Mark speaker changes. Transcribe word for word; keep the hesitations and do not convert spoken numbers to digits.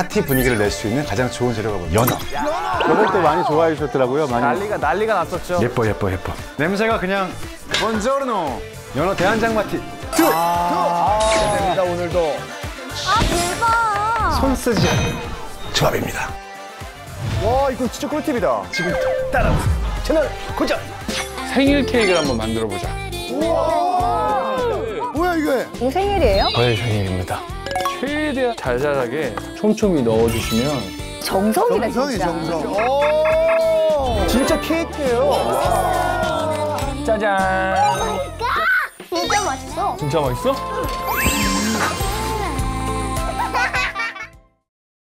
Speaker 1: 파티 분위기를 낼 수 있는 가장 좋은 재료가 뭐예요? 연어. 이걸 또 많이 좋아해 주셨더라고요. 많이.
Speaker 2: 난리가 난리가 났었죠.
Speaker 1: 예뻐 예뻐 예뻐. 냄새가 그냥 본조르노. 연어 대한장 마티. 투.
Speaker 2: 아, 됩니다 오늘도.
Speaker 3: 아 대박.
Speaker 1: 손 쓰지 않는 조합입니다.
Speaker 2: 와 이거 진짜 꿀팁이다.
Speaker 1: 지금 따라오세요. 채널 고정.
Speaker 4: 생일 케이크를 한번 만들어 보자.
Speaker 2: 뭐야 이게?
Speaker 3: 이거 생일이에요?
Speaker 4: 저의 생일입니다. 최대한 자잘하게 촘촘히 넣어주시면
Speaker 3: 정성이다
Speaker 2: 정성이
Speaker 3: 진짜.
Speaker 2: 정성. 오 진짜 케이크예요.
Speaker 4: 짜잔.
Speaker 3: 진짜 맛있어.
Speaker 4: 진짜 맛있어?